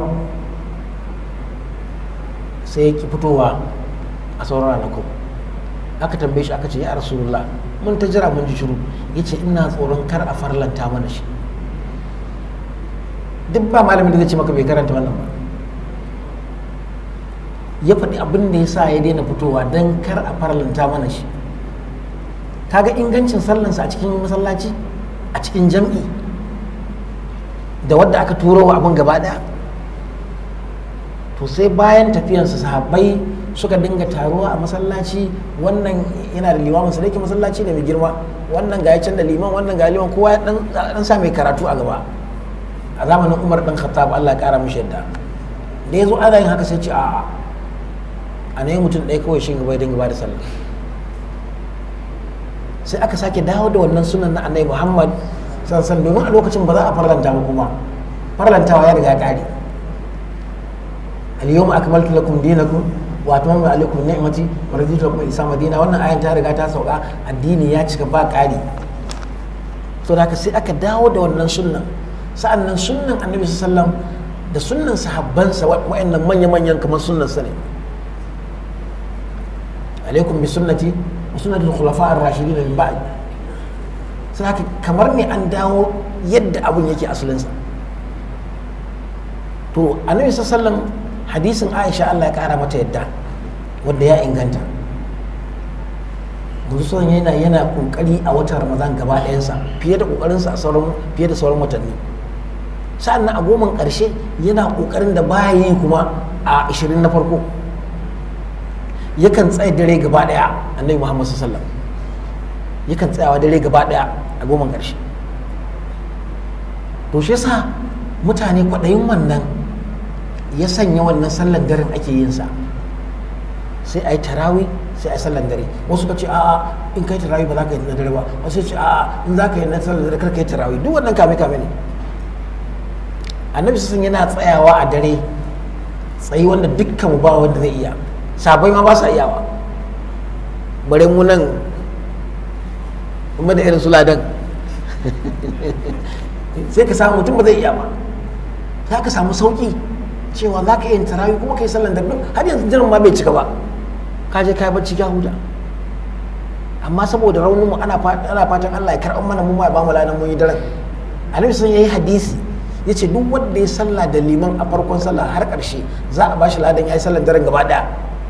Sai ya ki fitowa a sauran ranakun. Aka tambaye shi aka ce, ya Rasulullah, mun ta jira mun ji shiru. Ya ce, ina tsoron kar a farlanta mana shi. Duk ba malamin da zai ce maka bai karanta wannan ba. Ya faɗi abin da ya sa ya daina fitowa don kar a farlanta mana shi. Kaga ingancin sallansa a cikin masallaci, a cikin jam'i, da wadda aka turo wa abin gaba daya. To sai bayan tafiyansa sahabbai suka dinga taruwa a masallaci, wannan yana da limamin sa, dake masallaci ne mai girma, wannan ga ya can da liman, wannan ga liman, kowa dan dan sa mai karatu a gaba. A zamanin Umar dan Khattab, Allah ya kara mishi yadda, da yazo ana yin haka sai ce a'a, a ne mutum ɗaya kawai shi gaba ya dinga ba da sallah. Sai aka sake dawo da wannan sunan na Annabi Muhammad sansan, domin a lokacin ba za a farlanta ba, kuma farlantawa ya riga kare. Al-yawma akmaltu lakum dinakum wa atmamtu alaykum ni'mati wa raditu lakum al-islam dinan. Wannan ayan ta riga ta sauka, addini ya cika ba kare. To da haka sai aka dawo da wannan sunnan. Sa'annan sunnan Annabi sallallahu alaihi wasallam da sunnan sahabbansa wa'annan manya-manyan kamar sunnan sa ne. Alaikum bi sunnati wa sunnati al-khulafa ar-rashidin min ba'd. sai haka kamar ne an dawo yadda abun yake asalinsa. To annabi sallallahu hadisin Aisha Allah ya kara mata yadda wanda ya inganta, yanzu son yana yana kokari a watan Ramadan gaba ɗayansa fiye da kokarinsa a sauran fiye da sauran watanni. Sa'annan a goman ƙarshe yana kokarin da baya yi kuma a ashirin na farko, yakan tsaye dare gaba ɗaya. Annabi Muhammad sallallahu alaihi wasallam yakan tsayawa dare gaba ɗaya a goman ƙarshe. To shi yasa mutane kwaɗayin wannan ya sanya wannan sallar daren ake yin sa, sai a yi tarawi sai a yi sallar dare. Wasu ka ce a'a in kai tarawi ba za ka yi na dare ba, wasu ce a'a in za ka yi na sallar dare kar ka yi tarawi. Duk wannan kame kame ne. Annabi sun yana tsayawa a dare tsayi wanda dukkan ba wanda zai iya, sabai ma ba sa iyawa, bare mu nan kuma da irin su ladan sai ka samu mutum ba zai iya ba. Za ka samu sauki cewa za ka yi tarawih kuma ka yi sallan dare, har yanzu jiran ma bai cika ba, ka je ka yi bacci ka huta. Amma saboda raunin mu ana fatan Allah ya karɓar mana mu ma ya ba mu ladan mun yi daren. Annabi sun yayi hadisi yace duk wanda ya salla da liman a farkon sallah har ƙarshe za a bashi ladan ya yi sallan daren gaba ɗaya.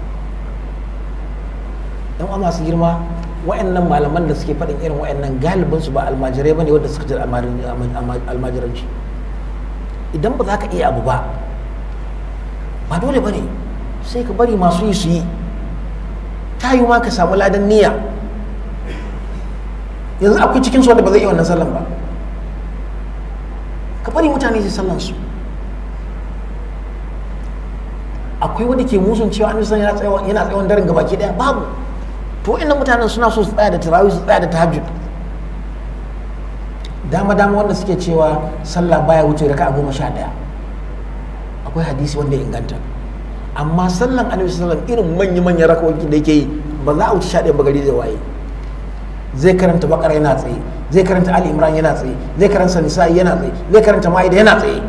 Dan uwa masu girma, wayannan malaman da suke faɗin irin wayannan galibin su ba almajirai bane wanda suka jira almajiranci. Idan ba za ka iya abu ba ba dole bane sai ka bari masu yi su yi, ta yi ma ka samu ladan niyya. Yanzu akwai cikin su wanda ba zai iya wannan sallan ba, ka bari mutane su sallan su. Akwai wanda ke musun cewa an san yana tsayawan yana tsayawan daren gabaki daya, babu. To wa'annan mutanen suna so su tsaya da tarawih, su tsaya da tahajjud. Dama dama wanda suke cewa sallah baya wuce raka'a goma sha ɗaya, akwai hadisi wanda ya inganta. Amma sallan annabi sallallahu alaihi wasallam irin manya manyan raka'o'i da yake yi ba za a wuce sha ɗaya ba gari zai waye. Zai karanta bakara yana tsaye, zai karanta ali imran yana tsaye, zai karanta nisa'i yana tsaye, zai karanta ma'ida yana tsaye.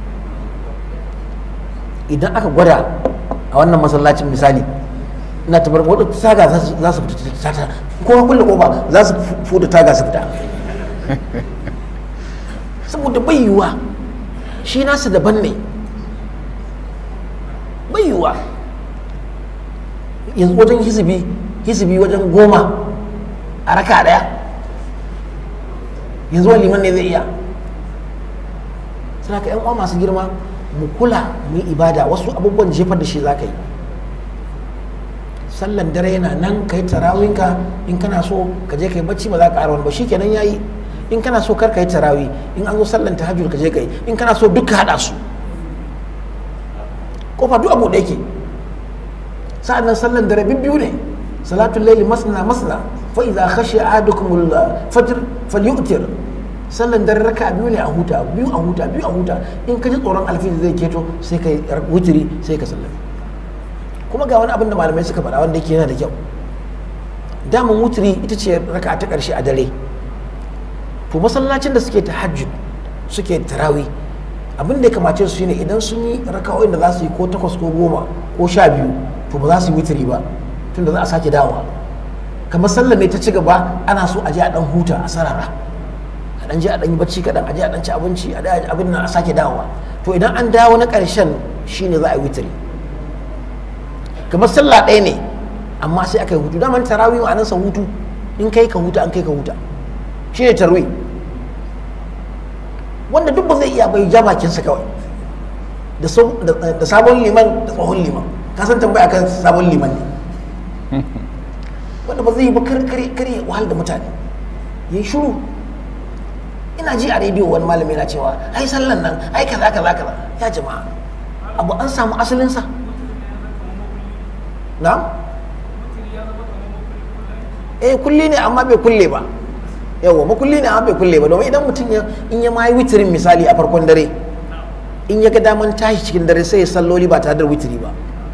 Idan aka gwada a wannan masallacin misali, ina tabar wadda taga za su fita ta ko kulle kofa za su fuda taga su fita saboda bai yiwuwa, shi nasa daban ne, bai yiwuwa. Yanzu wajen hisibi hisibi wajen goma a raka daya, yanzu wani liman ne zai iya. Suna ka yan uwa masu girma, mu kula mu yi ibada. Wasu abubuwan jefar da shi za ka yi. Sallan dare yana nan, ka yi tarawinka, in kana so ka je ka yi bacci ba za ka ƙara wani ba, shi kenan ya yi. In kana so kar ka yi tarawih, in an zo sallan tahajjud ka je ka yi, in kana so duka haɗa su, kofa duk abu da yake. Sa'an nan sallan dare bibbiyu ne, salatul laili masna masna, fa idza khashiya ahadukum al-fajr falyutir. Sallan dare raka biyu ne a huta, biyu a huta, biyu a huta. In ka ji tsoron alfiji zai keto sai ka yi wutiri sai ka sallame. Kuma ga wani abin da malamai suka faɗa wanda yake yana da kyau. Daman wutiri ita ce raka ta ƙarshe a dare. To masallacin da suke tahajjud suke tarawih, abin da ya kamace su shine idan sun yi raka'o'in da za su yi ko takwas ko goma ko sha biyu, to ba za su yi witiri ba tunda za a sake dawowa. Kamar sallar ne ta ci gaba, ana so a je a dan huta a sarara, a dan je a dan yi bacci kaɗan, a je a dan ci abinci, a da abin nan a sake dawowa. To idan an dawo na ƙarshen shine za a yi witiri. Kamar sallah ɗaya ne amma sai aka yi hutu. Daman tarawih ma'anarsa hutu, in kai ka huta an kai ka huta, shi ne tarwi. Wanda duk ba zai iya bai ja bakinsa kawai da sabon liman da tsohon liman. Ka san tambaya kan sabon liman ne wanda ba zai yi ba kare kare wahal da mutane, ya yi shuru. Ina ji a rediyo wani malami yana cewa ai sallan nan ai kaza kaza kaza. Ya jama'a, abu an samu asalinsa. Na? Eh kulli ne amma bai kulle ba. Yawa makulli ne amma bai kulle ba, domin idan mutum ya in ya mai witirin misali a farkon dare, in ya ga daman tashi cikin dare sai ya salloli ba tare da witiri ba,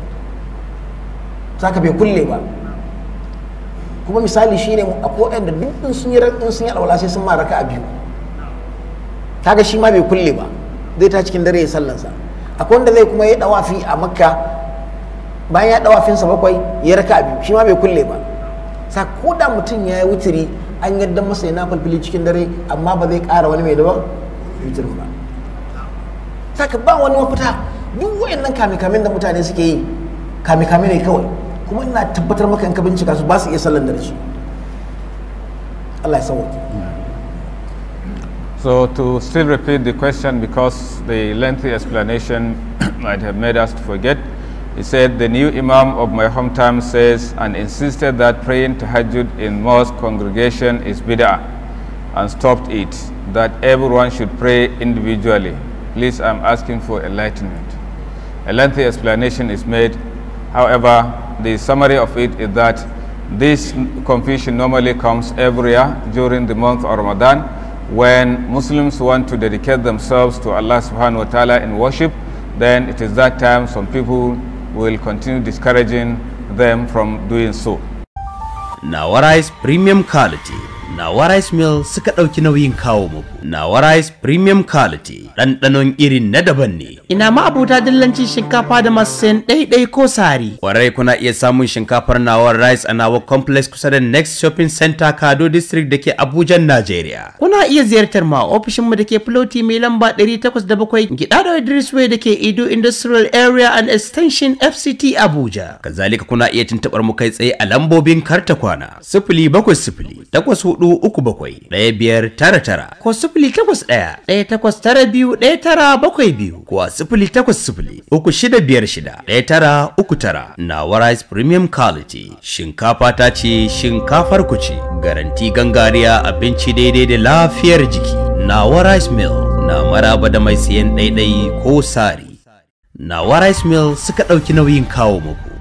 saka bai kulle ba. Kuma misali shine akwai waɗanda duk in sun yi in sun yi alwala sai sun ma raka'a biyu, kaga shi ma bai kulle ba, zai ta cikin dare ya sallansa. Akwai wanda zai kuma yi dawafi a Makka, bayan ya dawafinsa bakwai ya raka'a biyu, shi ma bai kulle ba. Sa ko da mutum ya yi witiri an yadda masa yana falfili cikin dare amma ba zai ƙara wani mai daban witirin ba. Saka ba wani mafita, duk wayannan kame-kamen da mutane suke yi kame-kame ne kawai, kuma ina tabbatar maka in ka bincika su ba su iya sallan dare shi. Allah ya sauke. So to still repeat the question because the lengthy explanation might have made us to forget. He said the new Imam of my hometown says and insisted that praying tahajjud in mosque congregation is bid'ah and stopped it, that everyone should pray individually. Please, I'm asking for enlightenment. A lengthy explanation is made. However, the summary of it is that this confusion normally comes every year during the month of Ramadan, when Muslims want to dedicate themselves to Allah subhanahu wa ta'ala in worship. Then it is that time some people will continue discouraging them from doing so. Nawa Rice Premium Quality. Nawa Rice Mill suka ɗauki nauyin kawo muku. Nawa Rice Premium Quality. Ɗanɗanon irin na daban ne. Ina ma abuta dillancin shinkafa da masu sayan ɗaiɗai ko sari. Kwarai kuna iya samun shinkafar Nawa Rice a Nawa Complex kusa da Next Shopping Center Kado District da ke Abuja, Najeriya. Kuna iya ziyartar ma ofishinmu da ke Floti mai lamba ɗari takwas da bakwai Gidado Idris Way da ke Edo Industrial Area and Extension F C T Abuja. Kazalika kuna iya tuntuɓar mu kai tsaye a lambobin karta kwana. Sifili bakwai sifili takwas hudu uku bakwai ɗaya biyar tara tara ko sifili takwas ɗaya ɗaya takwas tara biyu ɗaya tara bakwai biyu ko sifili takwas sifili uku shida biyar shida ɗaya tara uku tara. Nawa Rice Premium Quality. Shinkafa ta ce shinkafar ku ce. Garanti gangariya, abinci daidai da lafiyar jiki. Nawa Rice Mill na maraba da mai siyan ɗaiɗai ko sari. Nawa Rice Mill suka ɗauki nauyin kawo muku.